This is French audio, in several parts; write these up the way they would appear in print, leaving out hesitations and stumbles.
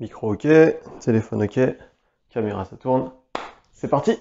Micro ok, téléphone ok, caméra ça tourne. C'est parti!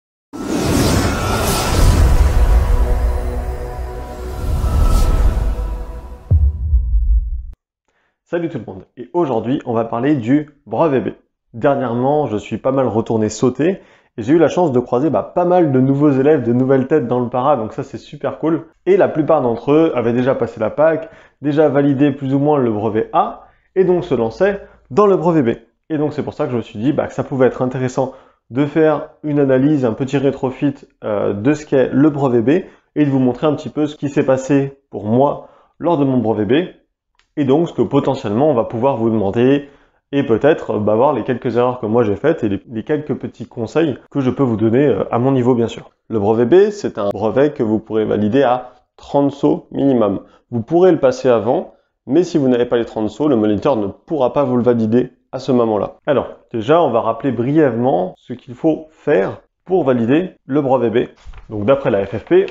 Salut tout le monde, et aujourd'hui on va parler du brevet B. Dernièrement je suis pas mal retourné sauter et j'ai eu la chance de croiser pas mal de nouveaux élèves, de nouvelles têtes dans le para, donc ça c'est super cool. Et la plupart d'entre eux avaient déjà passé la PAC, déjà validé plus ou moins le brevet A, et donc se lançaient dans le brevet B. Et donc c'est pour ça que je me suis dit que ça pouvait être intéressant de faire une analyse, un petit rétrofit de ce qu'est le brevet B, et de vous montrer un petit peu ce qui s'est passé pour moi lors de mon brevet B, et donc ce que potentiellement on va pouvoir vous demander, et peut-être voir les quelques erreurs que moi j'ai faites et les quelques petits conseils que je peux vous donner à mon niveau bien sûr. Le brevet B, c'est un brevet que vous pourrez valider à 30 sauts minimum. Vous pourrez le passer avant, mais si vous n'avez pas les 30 sauts, le moniteur ne pourra pas vous le valider à ce moment-là. Alors, déjà, on va rappeler brièvement ce qu'il faut faire pour valider le brevet B. Donc d'après la FFP,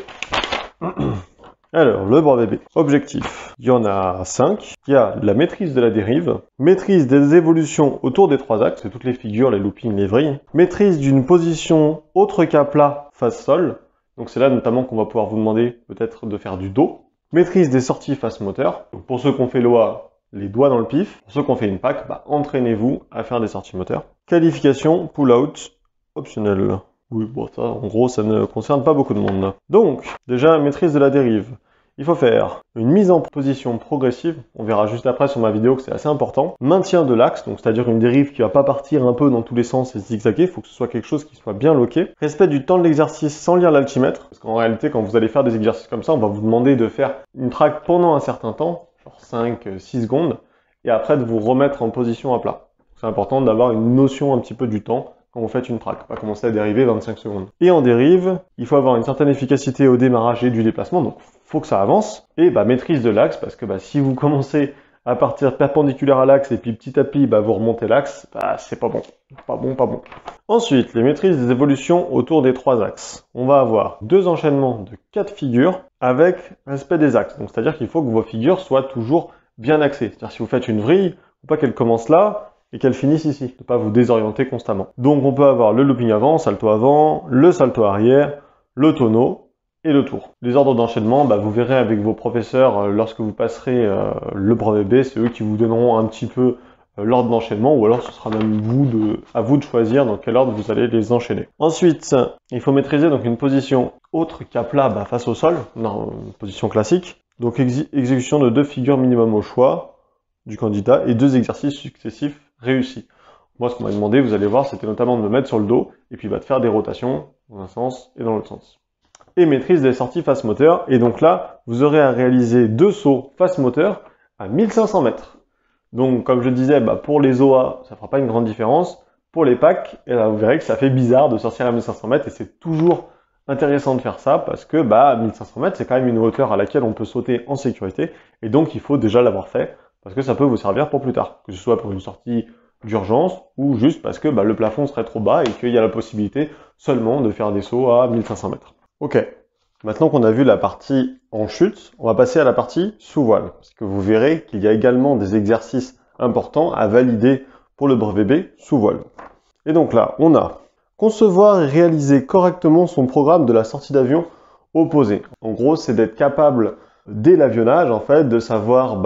alors, le brevet B. Objectif. Il y en a 5. Il y a la maîtrise de la dérive, maîtrise des évolutions autour des 3 axes, c'est toutes les figures, les loopings, les vrilles, maîtrise d'une position autre qu'à plat face sol, donc c'est là notamment qu'on va pouvoir vous demander peut-être de faire du dos, maîtrise des sorties face moteur, donc pour ceux qui ont fait l'OA, les doigts dans le pif, pour ceux qui ont fait une PAC, entraînez-vous à faire des sorties moteurs. Qualification, pull-out, optionnel. Oui, bon, ça, en gros, ça ne concerne pas beaucoup de monde. Donc, déjà, maîtrise de la dérive. Il faut faire une mise en position progressive, on verra juste après sur ma vidéo que c'est assez important. Maintien de l'axe, donc c'est-à-dire une dérive qui va pas partir un peu dans tous les sens et zigzaguer, il faut que ce soit quelque chose qui soit bien loqué. Respect du temps de l'exercice sans lire l'altimètre, parce qu'en réalité, quand vous allez faire des exercices comme ça, on va vous demander de faire une track pendant un certain temps, genre 5-6 secondes, et après de vous remettre en position à plat. C'est important d'avoir une notion un petit peu du temps quand vous faites une track, pas commencer à dériver 25 secondes. Et en dérive, il faut avoir une certaine efficacité au démarrage et du déplacement, donc faut que ça avance. Et maîtrise de l'axe, parce que si vous commencez à partir perpendiculaire à l'axe et puis petit à petit vous remontez l'axe, c'est pas bon. Pas bon. Ensuite, les maîtrises des évolutions autour des 3 axes. On va avoir 2 enchaînements de 4 figures avec respect des axes. Donc c'est-à-dire qu'il faut que vos figures soient toujours bien axées. C'est-à-dire si vous faites une vrille, faut pas qu'elle commence là et qu'elle finisse ici, ne pas vous désorienter constamment. Donc on peut avoir le looping avant, le salto arrière, le tonneau et le tour. Les ordres d'enchaînement, vous verrez avec vos professeurs lorsque vous passerez le brevet B, c'est eux qui vous donneront un petit peu l'ordre d'enchaînement, ou alors ce sera même à vous de choisir dans quel ordre vous allez les enchaîner. Ensuite, il faut maîtriser donc une position autre qu'à plat face au sol, non, une position classique. Donc exécution de 2 figures minimum au choix du candidat et 2 exercices successifs réussis. Moi, ce qu'on m'a demandé, vous allez voir, c'était notamment de me mettre sur le dos et puis de faire des rotations dans un sens et dans l'autre sens. Et maîtrise des sorties face moteur. Et donc là, vous aurez à réaliser 2 sauts face moteur à 1500 mètres. Donc, comme je disais, pour les OA, ça fera pas une grande différence. Pour les PAC, vous verrez que ça fait bizarre de sortir à 1500 mètres et c'est toujours intéressant de faire ça parce que 1500 mètres, c'est quand même une hauteur à laquelle on peut sauter en sécurité. Et donc, il faut déjà l'avoir fait parce que ça peut vous servir pour plus tard, que ce soit pour une sortie d'urgence ou juste parce que le plafond serait trop bas et qu'il y a la possibilité seulement de faire des sauts à 1500 mètres. Ok, maintenant qu'on a vu la partie en chute, on va passer à la partie sous voile, parce que vous verrez qu'il y a également des exercices importants à valider pour le brevet B sous voile. Et donc là, on a concevoir et réaliser correctement son programme de la sortie d'avion opposé. En gros, c'est d'être capable, dès l'avionnage, en fait, de savoir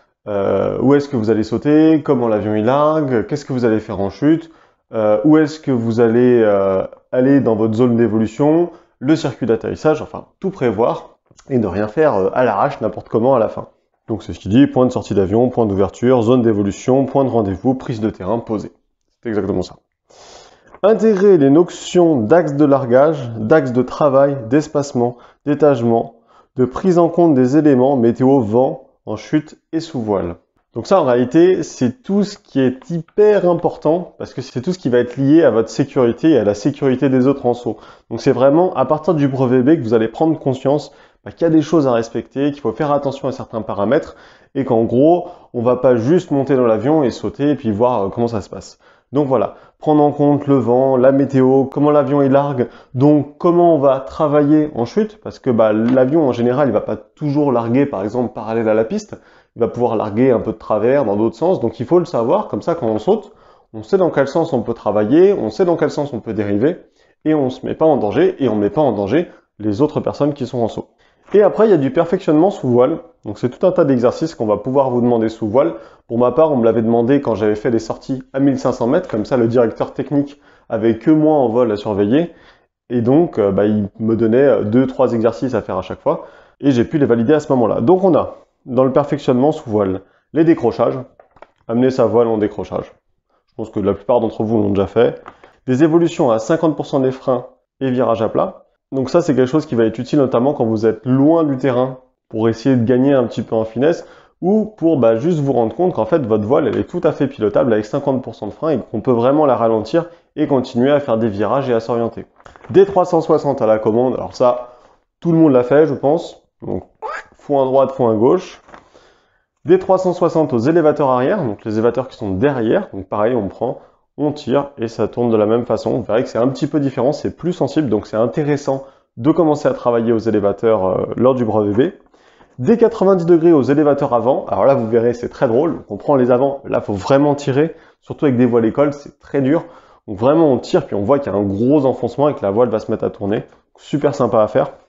où est-ce que vous allez sauter, comment l'avion il largue, qu'est-ce que vous allez faire en chute, où est-ce que vous allez aller dans votre zone d'évolution, le circuit d'atterrissage, enfin tout prévoir et ne rien faire à l'arrache n'importe comment à la fin. Donc c'est ce qui dit point de sortie d'avion, point d'ouverture, zone d'évolution, point de rendez-vous, prise de terrain, posée. C'est exactement ça. Intégrer les notions d'axe de largage, d'axe de travail, d'espacement, d'étagement, de prise en compte des éléments météo, vent, en chute et sous voile. Donc ça, en réalité, c'est tout ce qui est hyper important parce que c'est tout ce qui va être lié à votre sécurité et à la sécurité des autres en saut. Donc c'est vraiment à partir du brevet B que vous allez prendre conscience qu'il y a des choses à respecter, qu'il faut faire attention à certains paramètres et qu'en gros, on va pas juste monter dans l'avion et sauter et puis voir comment ça se passe. Donc voilà, prendre en compte le vent, la météo, comment l'avion est largue, donc comment on va travailler en chute, parce que l'avion en général il va pas toujours larguer par exemple parallèle à la piste, il va pouvoir larguer un peu de travers dans d'autres sens. Donc il faut le savoir, comme ça quand on saute, on sait dans quel sens on peut travailler, on sait dans quel sens on peut dériver, et on ne se met pas en danger, et on ne met pas en danger les autres personnes qui sont en saut. Et après, il y a du perfectionnement sous voile. Donc c'est tout un tas d'exercices qu'on va pouvoir vous demander sous voile. Pour ma part, on me l'avait demandé quand j'avais fait des sorties à 1500 mètres, comme ça le directeur technique avait que moi en vol à surveiller. Et donc, il me donnait 2-3 exercices à faire à chaque fois, et j'ai pu les valider à ce moment-là. Donc on a, dans le perfectionnement sous voile, les décrochages, amener sa voile en décrochage. Je pense que la plupart d'entre vous l'ont déjà fait. Des évolutions à 50% des freins et virage à plat. Donc ça, c'est quelque chose qui va être utile notamment quand vous êtes loin du terrain pour essayer de gagner un petit peu en finesse ou pour juste vous rendre compte qu'en fait, votre voile, elle est tout à fait pilotable avec 50% de frein et qu'on peut vraiment la ralentir et continuer à faire des virages et à s'orienter. Des 360 à la commande, alors ça, tout le monde l'a fait, je pense. Donc, fond à droite, fond à gauche. Des 360 aux élévateurs arrière, donc les élévateurs qui sont derrière. Donc pareil, on prend, on tire et ça tourne de la même façon. Vous verrez que c'est un petit peu différent, c'est plus sensible, donc c'est intéressant de commencer à travailler aux élévateurs lors du brevet B. Des 90 degrés aux élévateurs avant, alors là vous verrez c'est très drôle, on prend les avants, là il faut vraiment tirer, surtout avec des voiles écoles, c'est très dur. Donc vraiment on tire puis on voit qu'il y a un gros enfoncement et que la voile va se mettre à tourner. Super sympa à faire.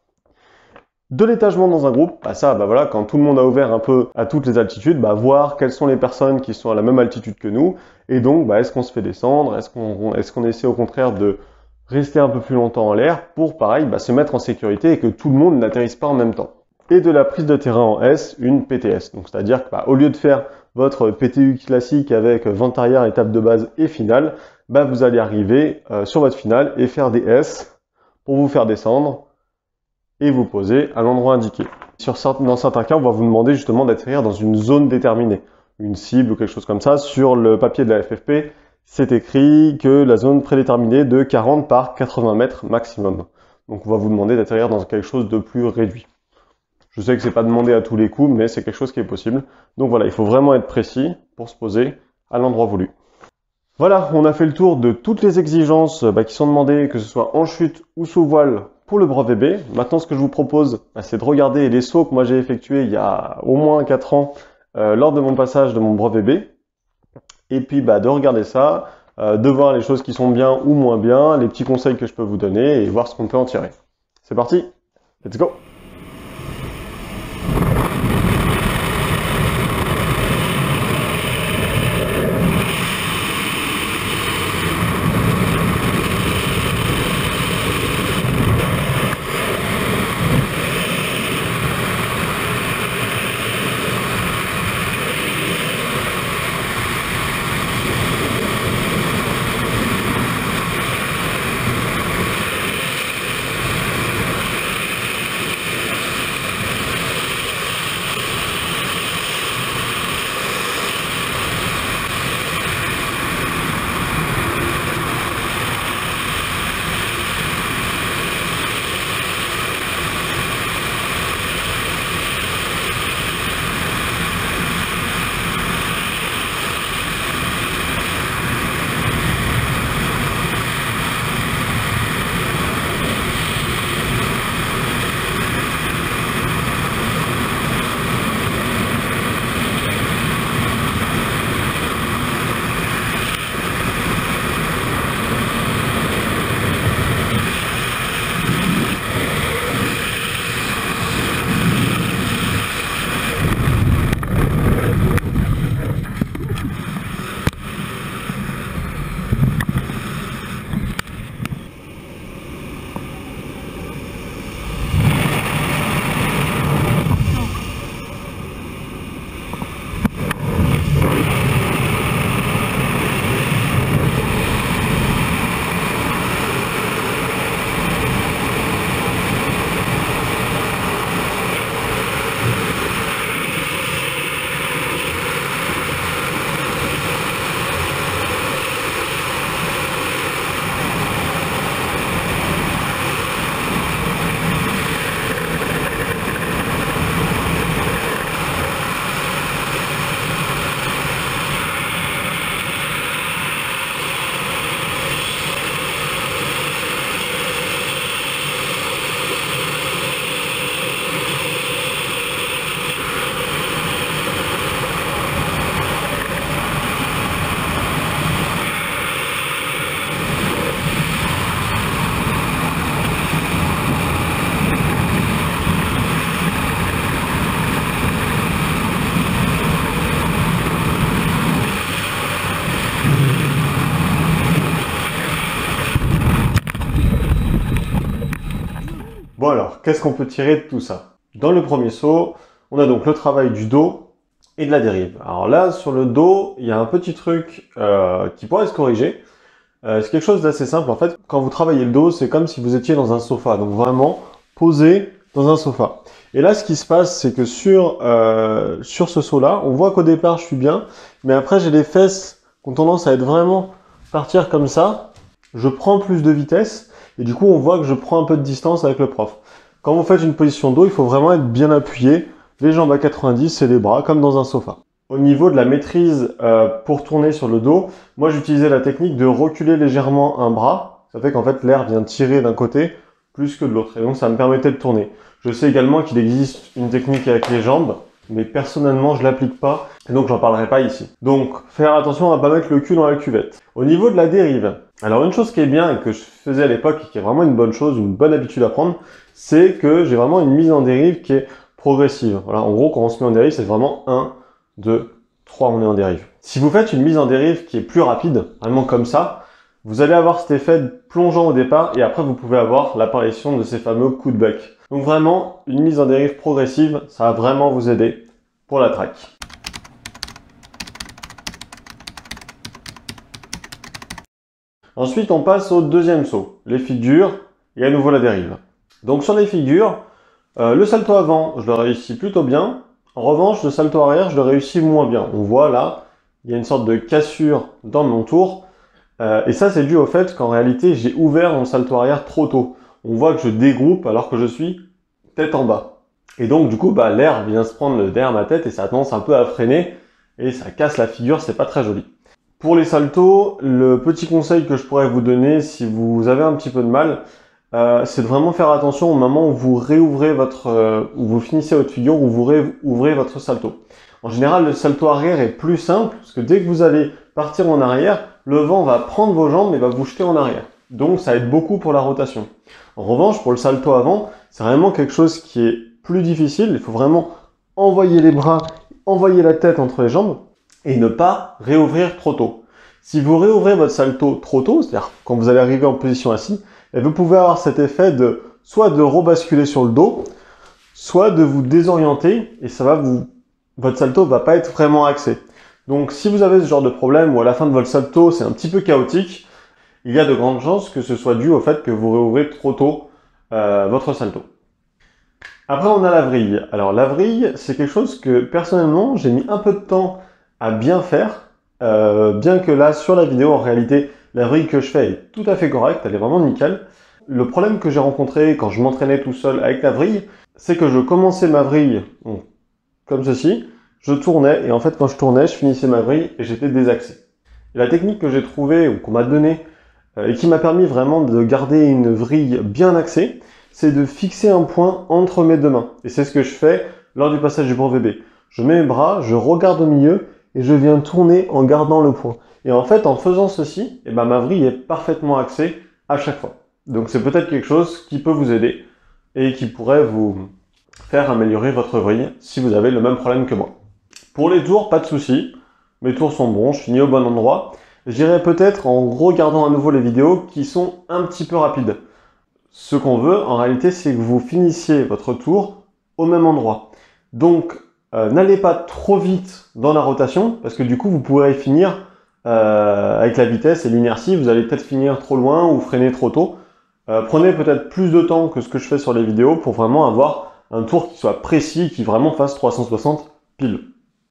De l'étagement dans un groupe, voilà, quand tout le monde a ouvert un peu à toutes les altitudes, voir quelles sont les personnes qui sont à la même altitude que nous, et donc est-ce qu'on se fait descendre, est-ce qu'on essaie au contraire de rester un peu plus longtemps en l'air pour pareil se mettre en sécurité et que tout le monde n'atterrisse pas en même temps. Et de la prise de terrain en S, une PTS. Donc c'est-à-dire qu'au lieu de faire votre PTU classique avec vente arrière, étape de base et finale, vous allez arriver sur votre finale et faire des S pour vous faire descendre et vous poser à l'endroit indiqué. Dans certains cas, on va vous demander justement d'atterrir dans une zone déterminée, une cible ou quelque chose comme ça. Sur le papier de la FFP, c'est écrit que la zone prédéterminée de 40 par 80 mètres maximum. Donc on va vous demander d'atterrir dans quelque chose de plus réduit. Je sais que c'est pas demandé à tous les coups, mais c'est quelque chose qui est possible. Donc voilà, il faut vraiment être précis pour se poser à l'endroit voulu. Voilà, on a fait le tour de toutes les exigences qui sont demandées, que ce soit en chute ou sous voile pour le brevet B. Maintenant, ce que je vous propose, c'est de regarder les sauts que moi j'ai effectués il y a au moins 4 ans lors de mon passage de mon brevet B. Et puis de regarder ça, de voir les choses qui sont bien ou moins bien, les petits conseils que je peux vous donner et voir ce qu'on peut en tirer. C'est parti, let's go! Bon alors, qu'est-ce qu'on peut tirer de tout ça? Dans le premier saut, on a donc le travail du dos et de la dérive. Alors là, sur le dos, il y a un petit truc qui pourrait se corriger. C'est quelque chose d'assez simple. En fait, quand vous travaillez le dos, c'est comme si vous étiez dans un sofa. Donc vraiment, posé dans un sofa. Et là, ce qui se passe, c'est que sur ce saut-là, on voit qu'au départ, je suis bien. Mais après, j'ai les fesses qui ont tendance à être vraiment partir comme ça. Je prends plus de vitesse. Et du coup, on voit que je prends un peu de distance avec le prof. Quand vous faites une position dos, il faut vraiment être bien appuyé. Les jambes à 90 et les bras, comme dans un sofa. Au niveau de la maîtrise pour tourner sur le dos, moi j'utilisais la technique de reculer légèrement un bras. Ça fait qu'en fait l'air vient tirer d'un côté plus que de l'autre. Et donc ça me permettait de tourner. Je sais également qu'il existe une technique avec les jambes, mais personnellement je l'applique pas. Et donc j'en parlerai pas ici. Donc faire attention à pas mettre le cul dans la cuvette. Au niveau de la dérive, alors une chose qui est bien et que je faisais à l'époque et qui est vraiment une bonne chose, une bonne habitude à prendre, c'est que j'ai vraiment une mise en dérive qui est progressive. Voilà, en gros quand on se met en dérive, c'est vraiment 1, 2, 3, on est en dérive. Si vous faites une mise en dérive qui est plus rapide, vraiment comme ça, vous allez avoir cet effet plongeant au départ et après vous pouvez avoir l'apparition de ces fameux coups de bec. Donc vraiment, une mise en dérive progressive, ça va vraiment vous aider pour la track. Ensuite, on passe au deuxième saut, les figures et à nouveau la dérive. Donc sur les figures, le salto avant, je le réussis plutôt bien. En revanche, le salto arrière, je le réussis moins bien. On voit là, il y a une sorte de cassure dans mon tour. Et ça, c'est dû au fait qu'en réalité, j'ai ouvert mon salto arrière trop tôt. On voit que je dégroupe alors que je suis tête en bas. Et donc, du coup, l'air vient se prendre derrière ma tête et ça a tendance un peu à freiner. Et ça casse la figure, c'est pas très joli. Pour les saltos, le petit conseil que je pourrais vous donner si vous avez un petit peu de mal, c'est de vraiment faire attention au moment où vous réouvrez où vous finissez votre figure, où vous réouvrez votre salto. En général, le salto arrière est plus simple, parce que dès que vous allez partir en arrière, le vent va prendre vos jambes et va vous jeter en arrière. Donc, ça aide beaucoup pour la rotation. En revanche, pour le salto avant, c'est vraiment quelque chose qui est plus difficile. Il faut vraiment envoyer les bras, envoyer la tête entre les jambes et ne pas réouvrir trop tôt. Si vous réouvrez votre salto trop tôt, c'est-à-dire quand vous allez arriver en position assise, et vous pouvez avoir cet effet de soit de rebasculer sur le dos, soit de vous désorienter et votre salto va pas être vraiment axé. Donc si vous avez ce genre de problème où à la fin de votre salto c'est un petit peu chaotique, il y a de grandes chances que ce soit dû au fait que vous réouvrez trop tôt votre salto. Après on a la vrille. Alors la vrille c'est quelque chose que personnellement j'ai mis un peu de temps à bien faire, bien que là sur la vidéo en réalité la vrille que je fais est tout à fait correcte, elle est vraiment nickel. Le problème que j'ai rencontré quand je m'entraînais tout seul avec la vrille, c'est que je commençais ma vrille comme ceci, je tournais et en fait quand je tournais, je finissais ma vrille et j'étais désaxé. Et la technique que j'ai trouvée ou qu'on m'a donnée et qui m'a permis vraiment de garder une vrille bien axée, c'est de fixer un point entre mes deux mains. Et c'est ce que je fais lors du passage du brevet B. Je mets mes bras, je regarde au milieu et je viens tourner en gardant le point. Et en fait, en faisant ceci, ma vrille est parfaitement axée à chaque fois. Donc c'est peut-être quelque chose qui peut vous aider et qui pourrait vous faire améliorer votre vrille si vous avez le même problème que moi. Pour les tours, pas de souci. Mes tours sont bons, je finis au bon endroit. J'irai peut-être en regardant à nouveau les vidéos qui sont un petit peu rapides. Ce qu'on veut, en réalité, c'est que vous finissiez votre tour au même endroit. Donc, n'allez pas trop vite dans la rotation, parce que du coup, vous pourrez finir avec la vitesse et l'inertie, vous allez peut-être finir trop loin ou freiner trop tôt. Prenez peut-être plus de temps que ce que je fais sur les vidéos pour vraiment avoir un tour qui soit précis, qui vraiment fasse 360 pile.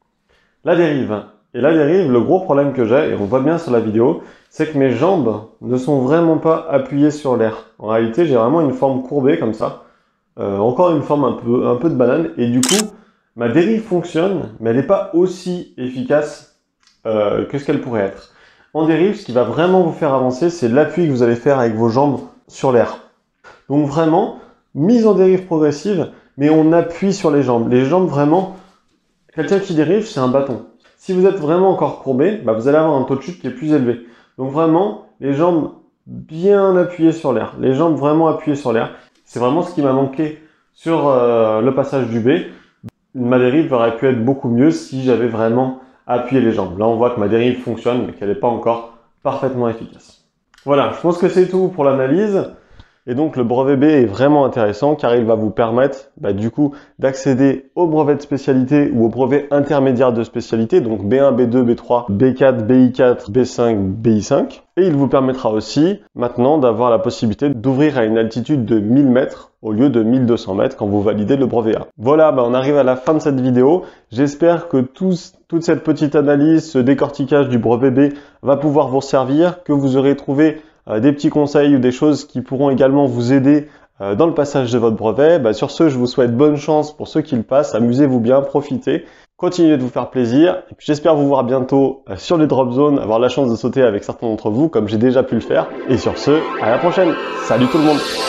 La dérive. Et la dérive, le gros problème que j'ai, et on voit bien sur la vidéo, c'est que mes jambes ne sont vraiment pas appuyées sur l'air. En réalité, j'ai vraiment une forme courbée comme ça. Encore une forme un peu de banane. Et du coup, ma dérive fonctionne, mais elle n'est pas aussi efficace que ce qu'elle pourrait être. En dérive, ce qui va vraiment vous faire avancer, c'est l'appui que vous allez faire avec vos jambes sur l'air. Donc vraiment, mise en dérive progressive, mais on appuie sur les jambes. Les jambes vraiment, quelqu'un qui dérive, c'est un bâton. Si vous êtes vraiment encore courbé, vous allez avoir un taux de chute qui est plus élevé. Donc vraiment, les jambes bien appuyées sur l'air. Les jambes vraiment appuyées sur l'air. C'est vraiment ce qui m'a manqué sur le passage du B. Ma dérive aurait pu être beaucoup mieux si j'avais vraiment appuyé les jambes. Là, on voit que ma dérive fonctionne, mais qu'elle n'est pas encore parfaitement efficace. Voilà, je pense que c'est tout pour l'analyse. Et donc le brevet B est vraiment intéressant car il va vous permettre du coup d'accéder au brevet de spécialité ou au brevet intermédiaire de spécialité, donc B1, B2, B3, B4, BI4, B5, BI5. Et il vous permettra aussi maintenant d'avoir la possibilité d'ouvrir à une altitude de 1000 mètres au lieu de 1200 mètres quand vous validez le brevet A. Voilà, on arrive à la fin de cette vidéo. J'espère que toute cette petite analyse, ce décortiquage du brevet B va pouvoir vous servir, que vous aurez trouvé des petits conseils ou des choses qui pourront également vous aider dans le passage de votre brevet. Sur ce, je vous souhaite bonne chance pour ceux qui le passent. Amusez-vous bien, profitez. Continuez de vous faire plaisir. Et puis j'espère vous voir bientôt sur les drop zones, avoir la chance de sauter avec certains d'entre vous, comme j'ai déjà pu le faire. Et sur ce, à la prochaine. Salut tout le monde!